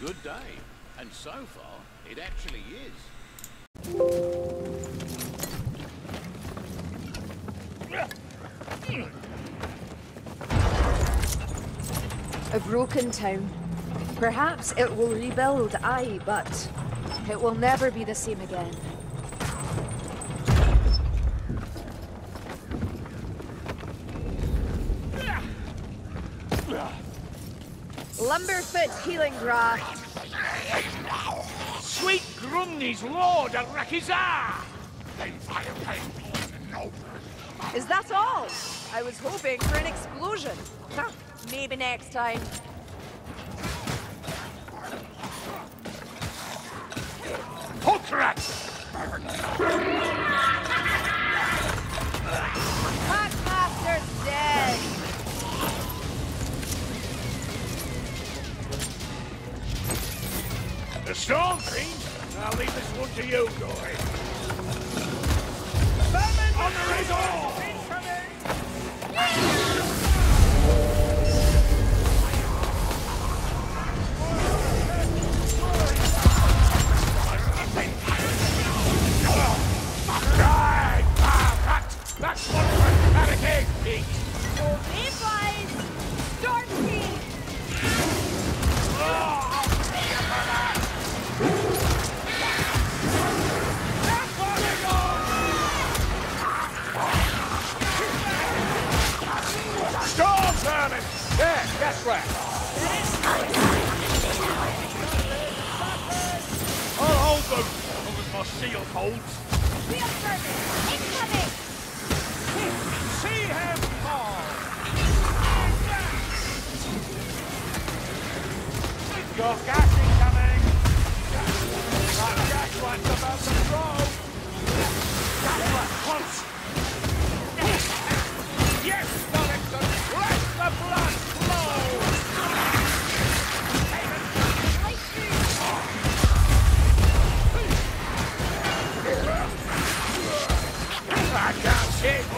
good day. And so far, it actually is. A broken town. Perhaps it will rebuild, aye, but it will never be the same again. Lumberfoot healing graft. Sweet Grumney's lord of Rakizar! Is that all? I was hoping for an explosion. Huh, maybe next time. Hotrat! Packmaster's dead! The Thorgrims? I'll leave this one to you, Goy. On the razor! That's one for Cataclysm, Pete! Replies! Start speed! I'll see you for that! That's what we go! Storm vermin! There, guess where? I'll hold them, as long as my shield holds. Wheel vermin! Incoming! See him fall! Got gas incoming! That gas one's about to throw! Gas one, once! Yes, Darlington! Let the blood flow! I can't see it!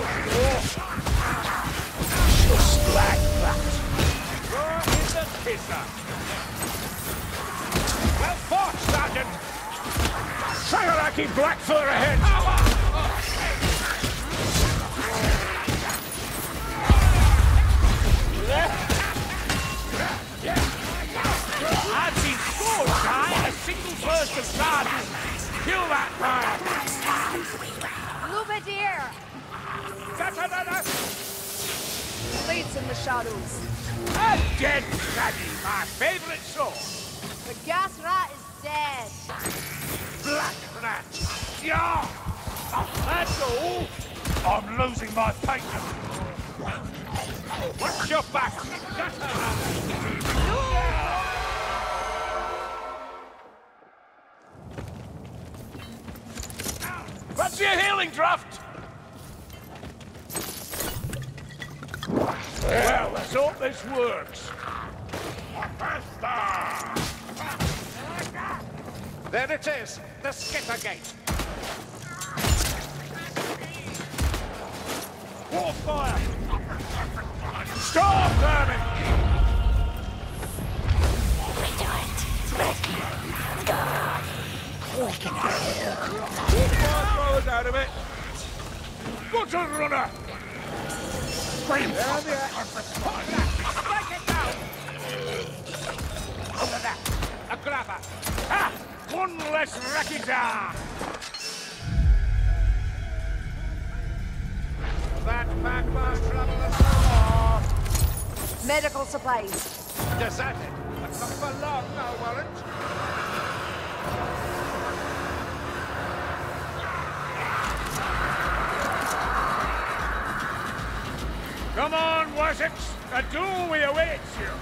Just like that! Where is the kisser? Well fought, Sergeant! Sagaraki Blackfur ahead! I've seen scores die in a single burst of charges! Kill that fire! Lumbadeer! Blades in the shadows. A dead Shaggy, my favourite sword! The gas rat is dead. Black rat! Yeah! That's all! I'm losing my patience! Watch your back! What's your healing draft? Well, let's hope this works. There it is, the Skittergate. War fire! Storm vermin! We do it. God. We can Throw us out of it! Butcher runner! Down there! Strike it down! Over that! A grabber! Ah! One less Rakizar! That magma traveler's no more. Medical supplies. Deserted, but not for long now, Warrant. Come on, Wessex! A duel we awaits you!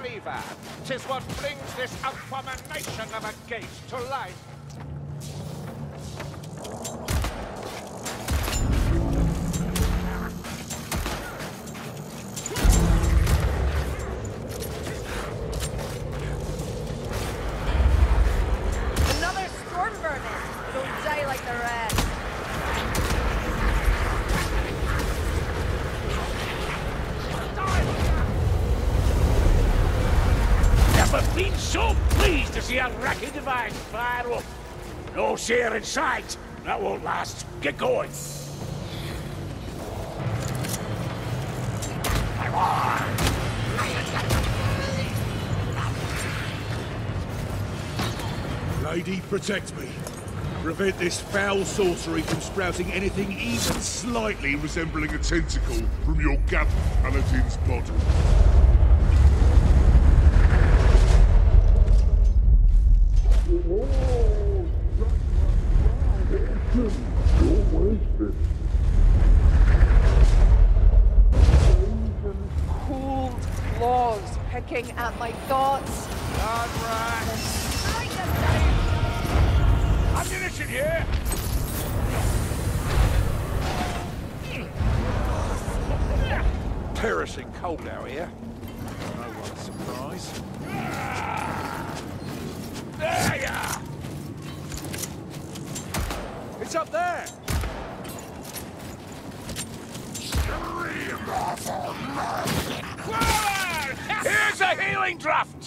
lever. 'Tis what brings this abomination of a gate to life. Another storm vermin. It'll die like the rest. Never been so pleased to see a racky device fire up. No seer in sight. That won't last. Get going. Lady, protect me. Prevent this foul sorcery from sprouting anything even slightly resembling a tentacle from your gap paladin's body. Cold claws picking at my thoughts. Ammunition here! Perishing cold out here. No one's surprised. There ya! It's up there! Here's a healing draft!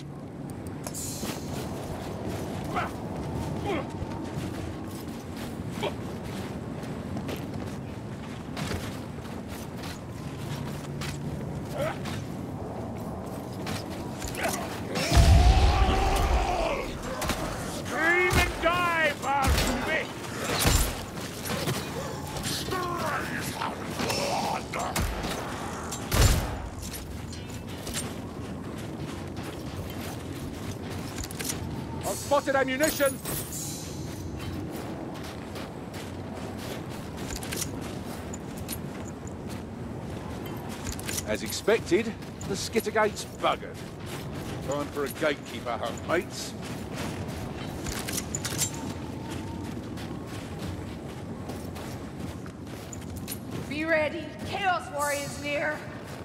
Scream and die, Barnaby! I've spotted ammunition! As expected, the Skittergate's buggered. Time for a gatekeeper hunt, mates. Be ready. Chaos Warriors near.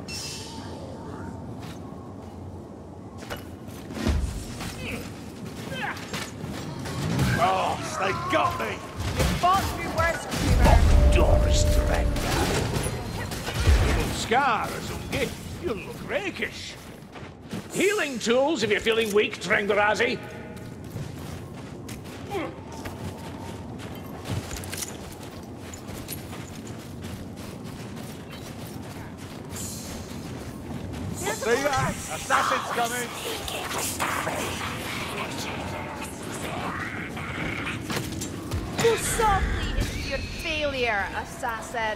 Oh, they got me! You fought through worse, Dreamer. Doris Director. Little scar or something. You look rakish. Healing tools if you're feeling weak, Trengarazi. See ya! Assassin's coming! Go softly into your failure, assassin.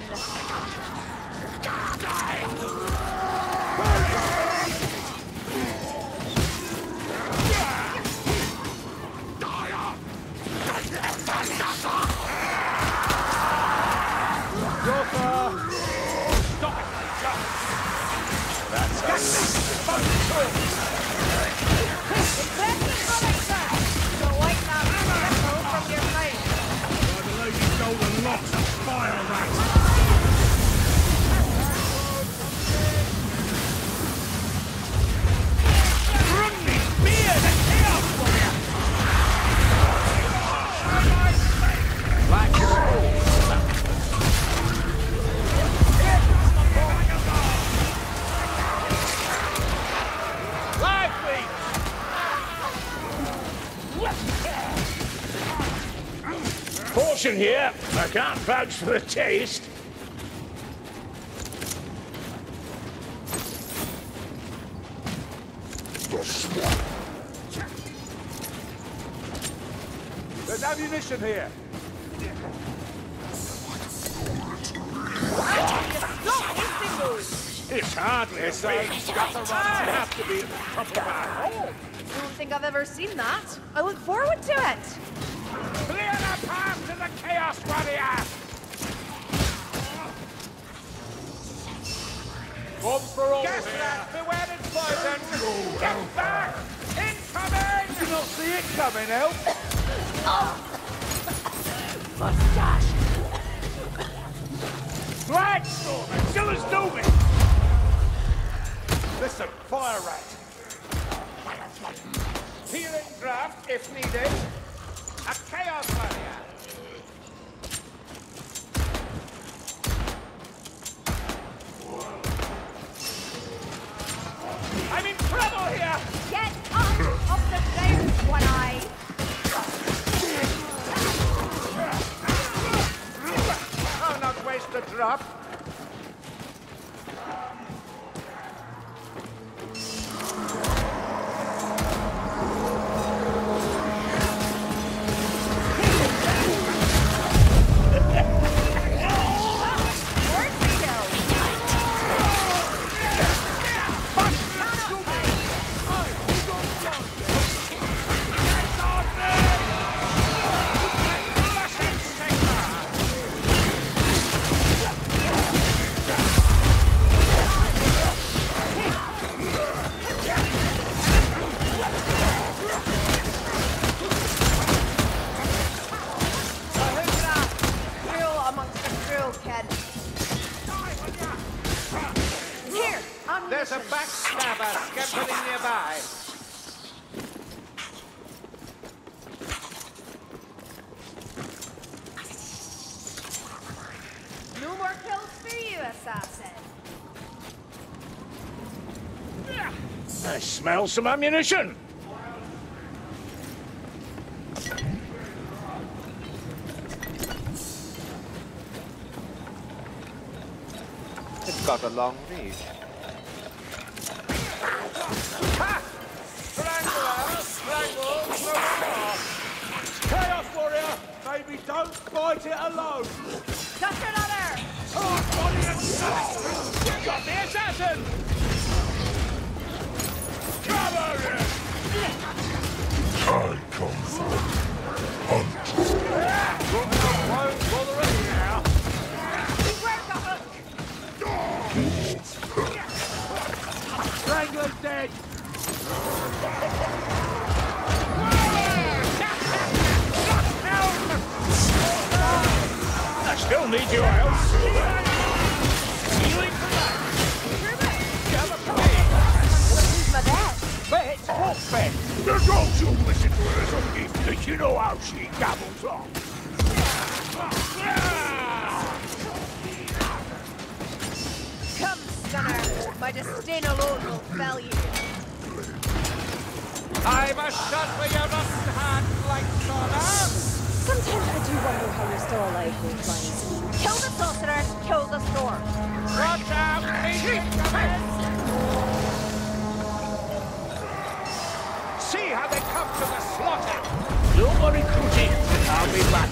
Portion here. I can't vouch for the taste. There's ammunition here! It's hardly a thing. I have to be at the top of our hole! I don't think I've ever seen that. I look forward to it. Clear the path to the Chaos Warrior! Bombs for all here! Beware its poison! run! Get back! Incoming! Did you not see it coming, Elf? Mustache. Blackstorm! Still as dooming! Listen, fire rat. Healing draft if needed. A chaos barrier. I'm in trouble here! Get up off the ground, One-Eye! I'll not waste a drop. There's a backstabber scampering nearby. No more kills for you, assassin. I smell some ammunition. It's got a long reach. Ha! Strangle! Chaos warrior! Maybe don't fight it alone! Just another! Oh, body and soul! Got the assassin! Cover him! Time comes for hunt. Won't bother us now. Beware the hook! Strangler's dead! I still need you, Elf. Healing for that! Gather for me! Who's my dad? Bet! What bet? The dogs will listen to her talking. Did you know how she gabbles on? Come, stunner! My disdain alone will fell you. I must shut for your rotten hand like sauna! Sometimes I do wonder how you're still alive, Goldmines. Kill the sorcerer, kill the storm. Watch out! Keep coming! See how they come to the slaughter! Don't worry, Cootie. I'll be back.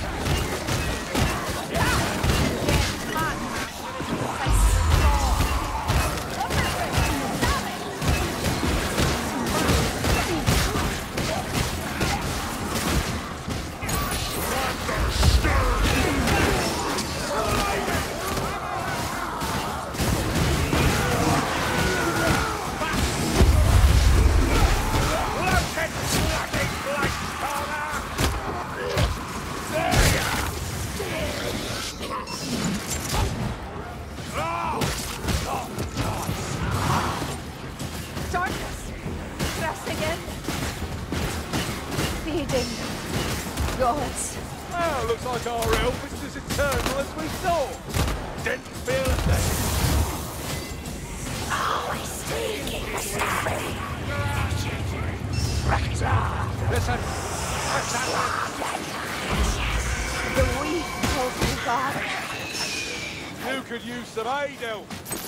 Darkness! Pressing in. Feeding. Gods. Well, looks like our elf is as eternal as we thought. Didn't feel a thing. Always sneaking assassin. Listen, what's that? The weak calls me God. You could use some aid, elf.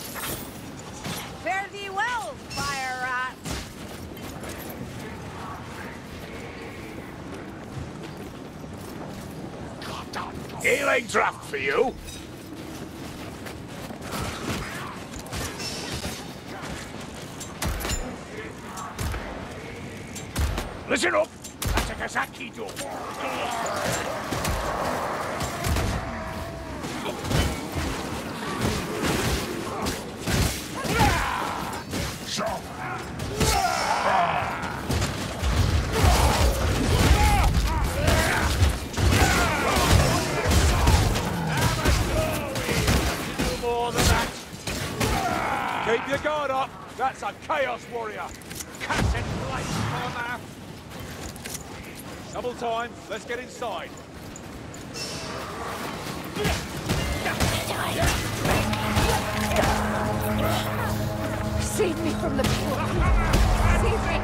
Fare thee well, fire rat. Healing draft for you. Listen up. That's a Kazaki door. Keep your guard up. That's a Chaos Warrior. Cussed Blightstormer! Double time. Let's get inside. Save me from the people. Save me.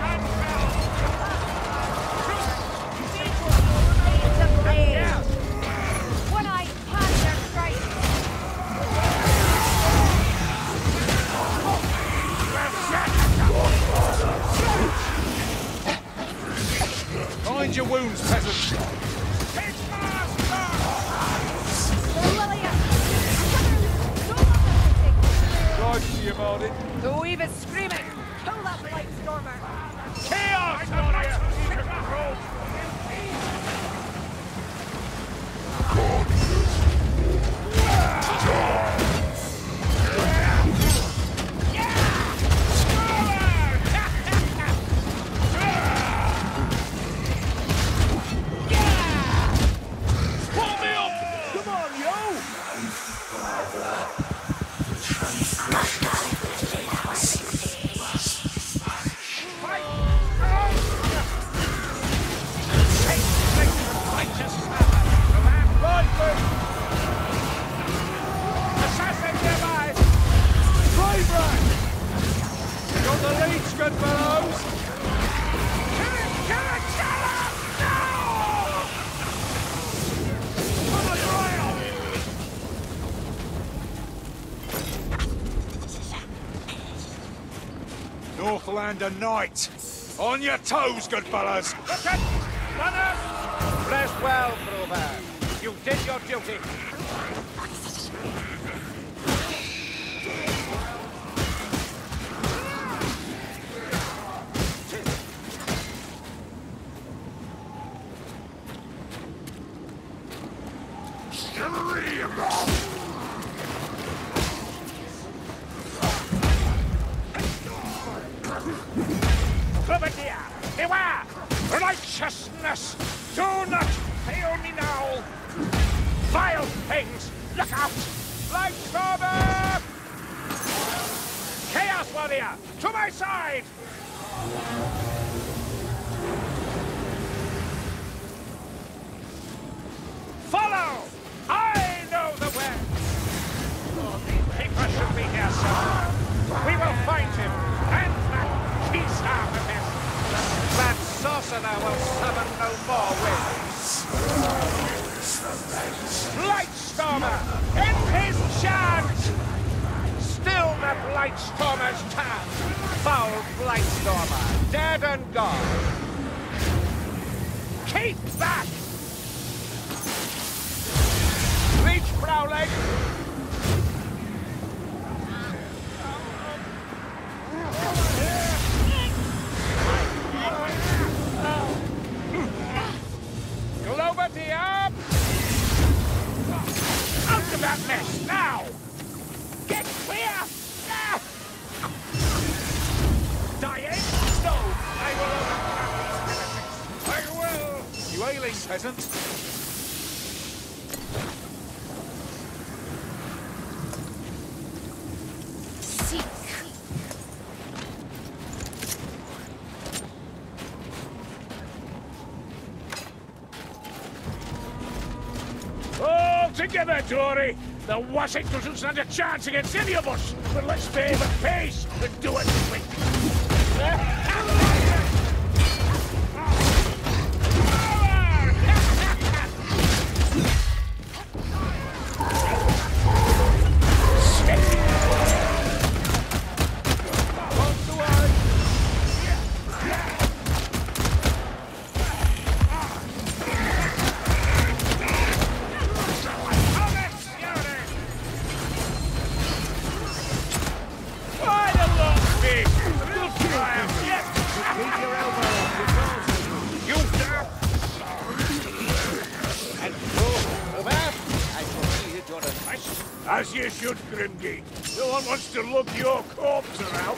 The blade. One-eyed panther strike. Mind your wounds, peasant. Right to you, Martin. The weave is screaming. Kill that Blightstormer. Chaos Warrior! Control! Northlander Knight! On your toes, good fellas! Look it! Runners! Rest well, Grover. You did your duty. Beware! Righteousness! Do not fail me now! Vile things! Look out! Blightstormer! Chaos Warrior! To my side! Follow! I know the way! People should be here, sir. We will find him, and that peace out of him. That sorcerer will summon no more winds. Blightstormer! In his charge! Still the Blightstormer's turn. Foul Blightstormer, dead and gone. Keep back! Reach, Prowling! Out of that mess, now! Get clear! Dying? No! I will overcome these heretics! I will! You ailing, peasant? Seek. All together, Tory! The Washing doesn't stand a chance against any of us! But let's behave at pace and do it quick! As you should, Grimgate. No one wants to lug your corpse around.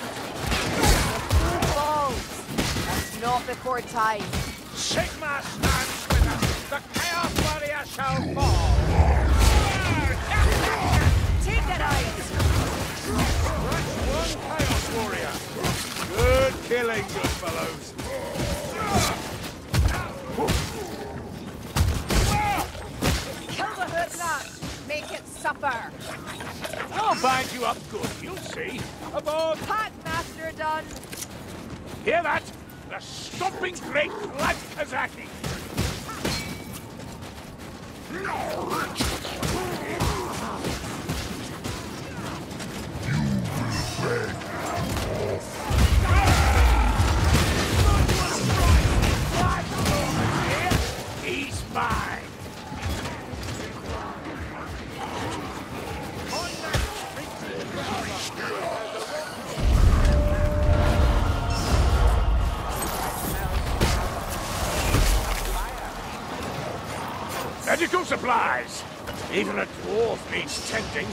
Balls. That's not before time. Sigma stands with us. The Chaos Warrior shall fall. Take that eyes. One playing good fellows. Kill the hood rat! Make it suffer! I'll bind you up good, you'll see. Aboard! Packmaster done! Hear that? The stomping great Lad Kazaki! He's mine! Medical supplies! Even a dwarf needs tending.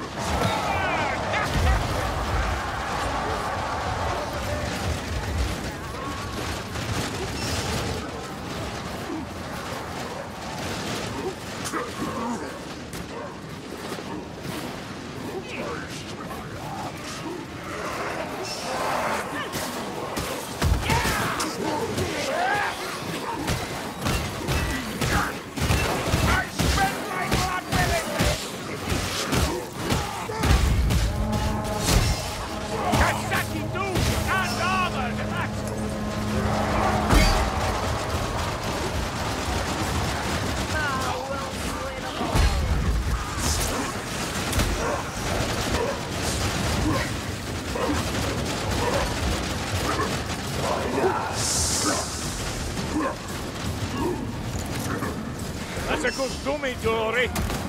That's a good dummy, Dory.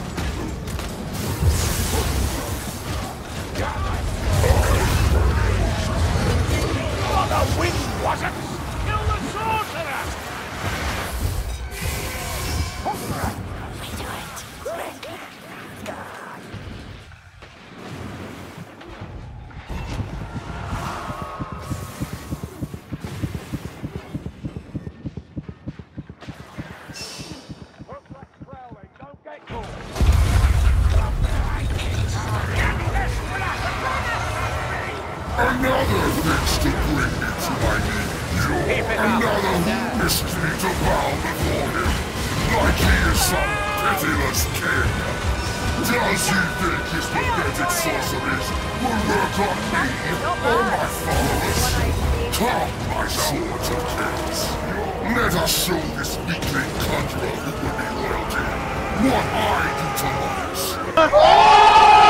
Oh, the wind wasn't! Kill the sorcerer! Another thinks to bring me to my knees. Another who wishes me to bow before him, like he is some pitiless king. Does he think his pathetic sorceries will work on me or my followers? Come, my swords and kills. Let us show this weakling conjurer who will be royalty what I do to others.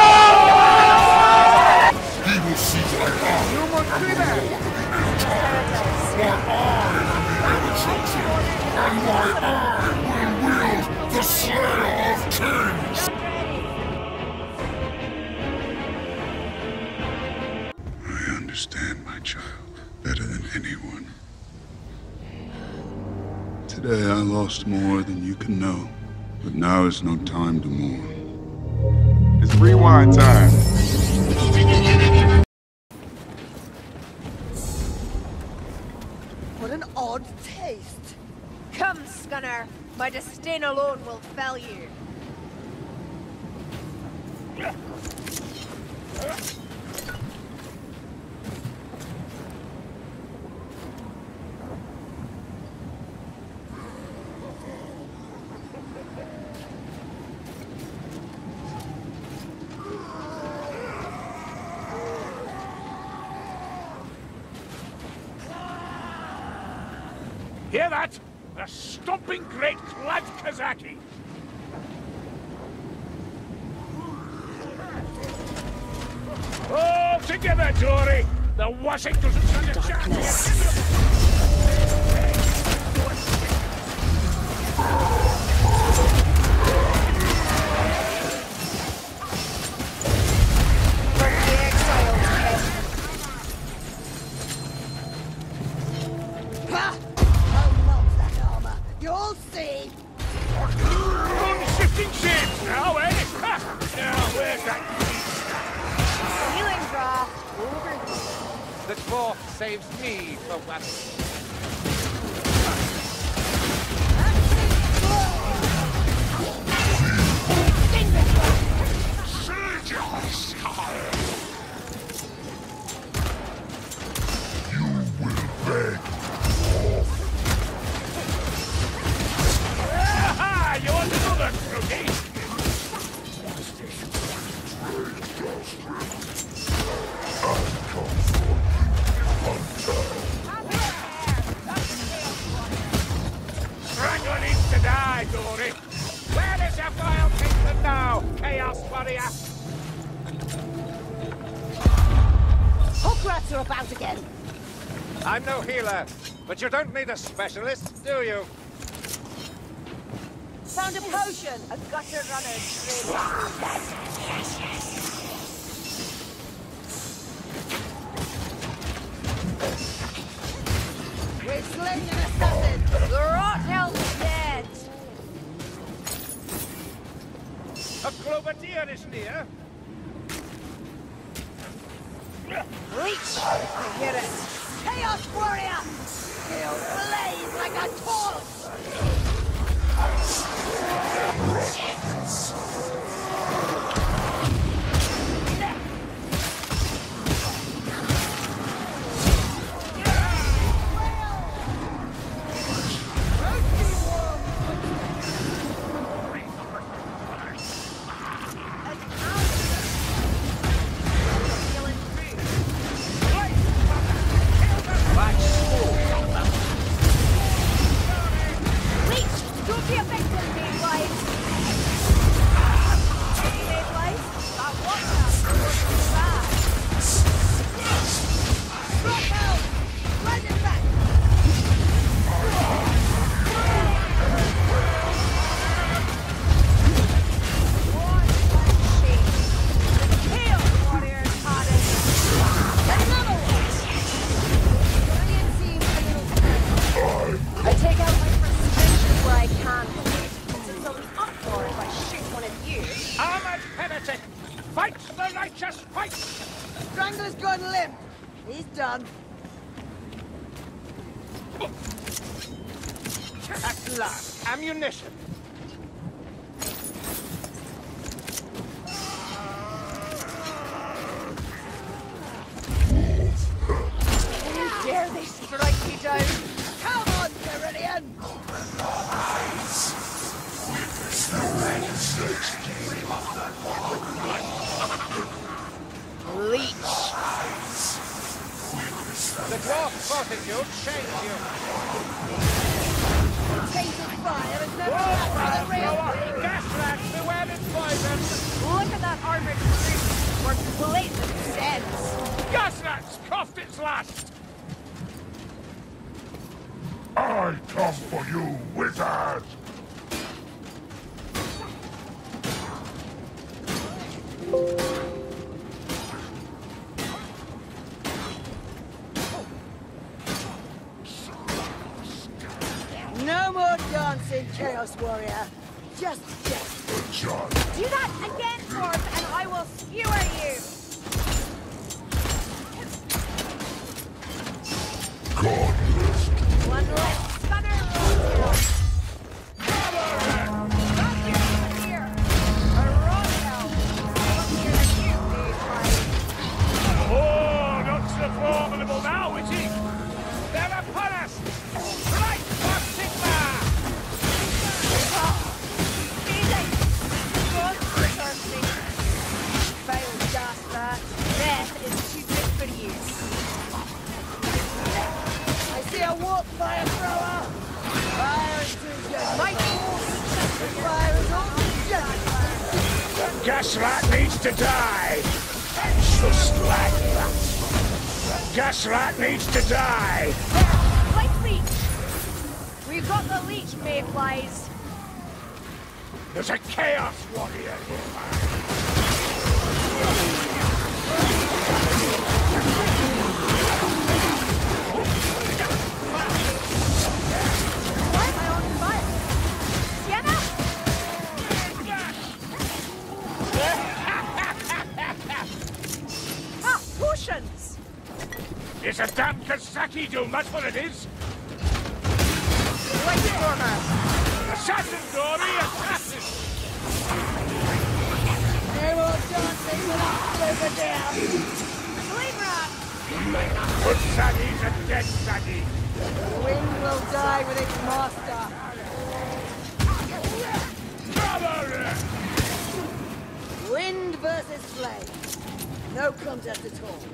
He will see my heart and the Lord of the Empire, while I am the ever-chosen, and my eye will wield the Slayer of Kings! I understand my child better than anyone. Today I lost more than you can know, but now is no time to mourn. It's rewind time. What an odd taste! Come, Scunner! My disdain alone will fell you! Hear that? The stomping great Lad Kazaki! All together, Dory! The washing doesn't stand a chance! You'll see! Shifting shapes now, eh? Ha! Now, where's that? Healing draw! The dwarf saves me from what... You will You want another crookie? Strangler needs to die, Dory. Where is your vile kingdom now, Chaos Warrior? Hook rats are about again. I'm no healer, but you don't need a specialist, do you? Found a potion. A gutter runner. We're slaying an assassin. The rot help's dead. A Clovertier is near. Reach! I hear it. Chaos Warrior! He'll blaze like a torch! Strangler's gone limp. He's done. At last, ammunition. Dare they strike me down? Come on, Cerulean! Leech. The dwarf fortitude changed you. Tainted fire has never happened a real thing! Gas rats, beware its poison! Look at that armored crew. We're blatant sense. Gas rats coughed its last! I come for you, wizard! No more dancing, Chaos Warrior. Just death. Do that again, Dwarf, and I will skewer you. One less stunner roll. Not here. A royal. Look here at you, big Oh, not so formidable now, Witty! They're upon us! Right for Sigma! Easy. God preserve me. Failed dastard. Death is too good for you. I see a warp fire thrower! Fire is too good. Might Fire is all too good. The gas rat needs to die! Just like that! The gas rat needs to die! Light leech. We've got the leech, mayflies. There's a Chaos Warrior here! Why am I on fire? Sienna? Ah, potions! It's a damn Kasaki doom, that's what it is! Light stormer. Assassin, Dory, assassin! No more dancing without over down. Flame rat. Good Saggy's a dead Saggy. The wind will die with its master. Wind versus flame. No contest at all.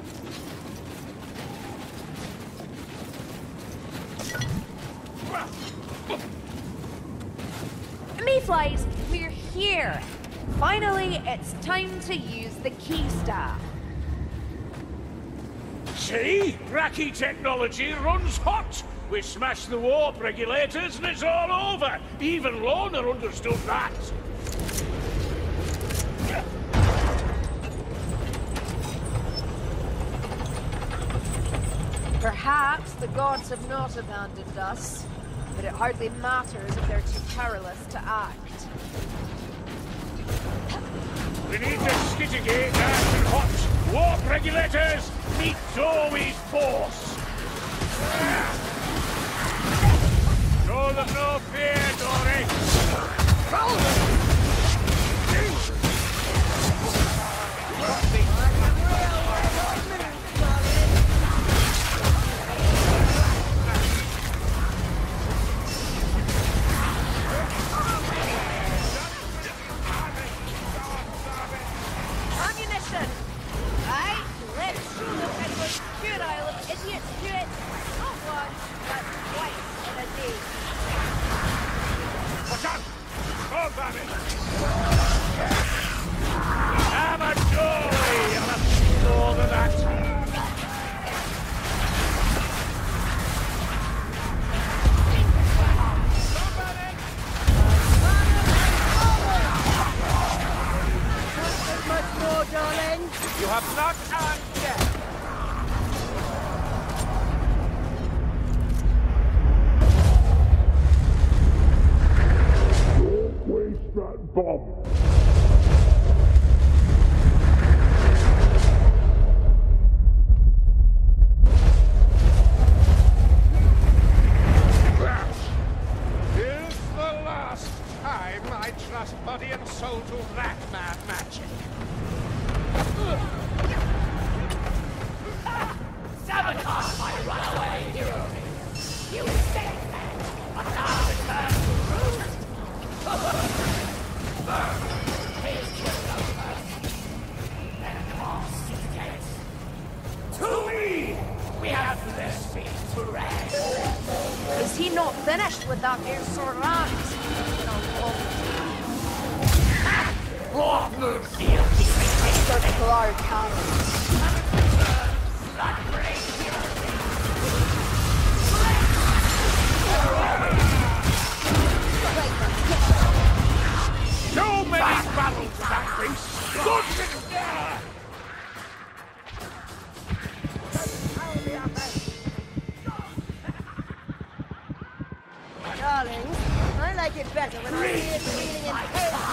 Mayflies, we're here. Finally, it's time to use the key staff. See? Bracky technology runs hot. We smashed the warp regulators and it's all over. Even Lorna understood that. Perhaps the gods have not abandoned us, but it hardly matters if they're too powerless to act. We need to Skittergate nice and hot. Warp regulators, meet Zoe's force. Show them no fear, Dory. Ammunition! Aye, let's show them how much puerile of idiots do it. Not once, but twice in a day. Watch out! Oh, damn it! I'm a Dory! I'll have more than that. Much more, darling. You have not earned yet. Don't waste that bomb. That is the last time I trust body and soul to that man magic. Sabotage my runaway hero! You escaped that, but now return to roost! His killed first, then cross his gates. To me! We have less feet to rest. Is he not finished with that mere Sorant? What moves the ultimate Circle our cannons. So many battles that beast! Good in there! Darlings, I like it better when I'm here feeling in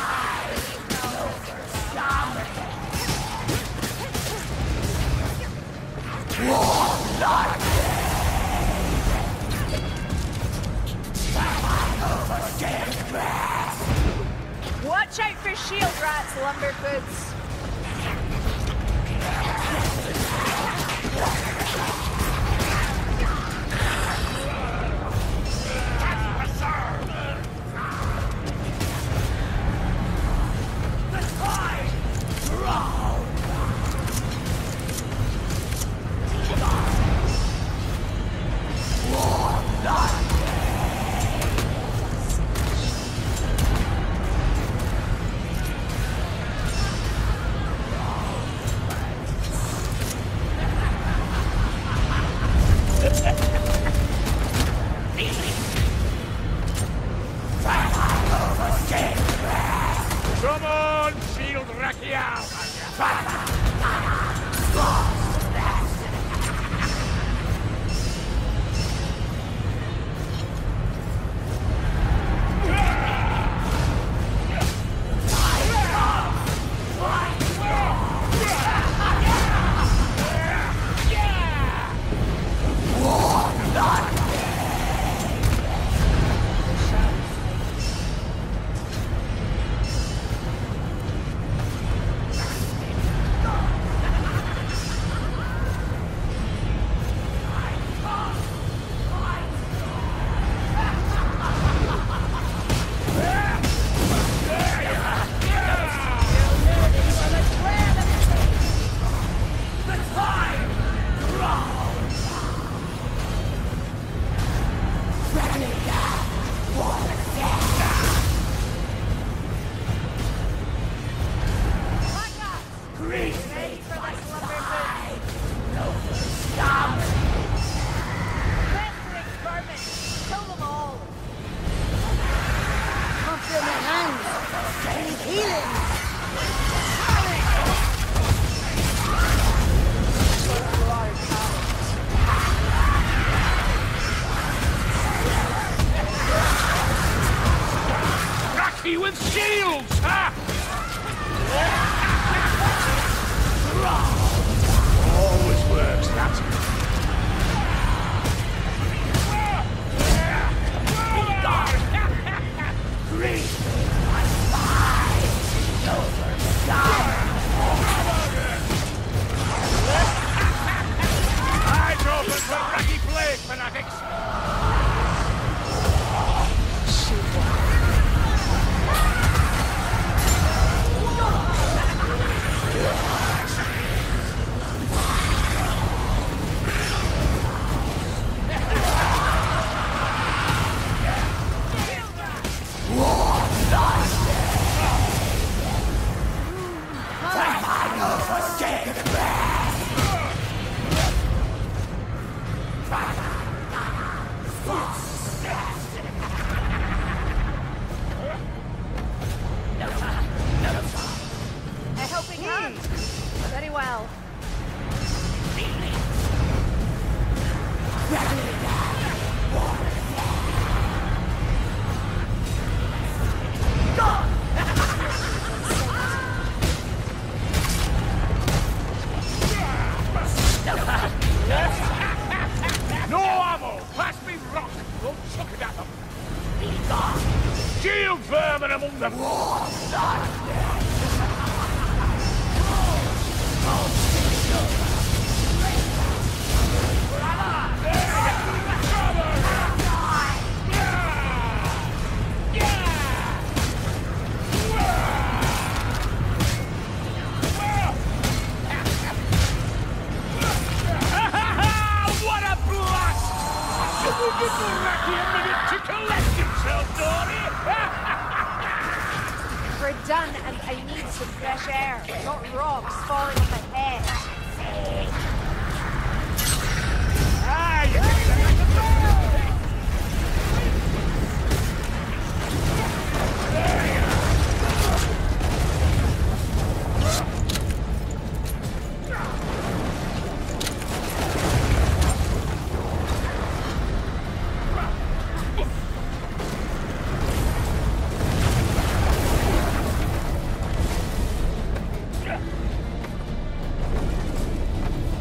Watch out for shield rats, lumberfoots. open for raggy plague fanatics! A helping hand. Very well. No ammo! Pass me rock! Don't chuck it at them! Shield vermin among them! What a blast! Give Lucky a minute to collect himself, Dory! We're done, and I need some fresh air, not rocks falling on my head. Ah, you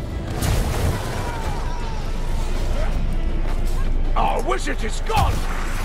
Our wizard is gone!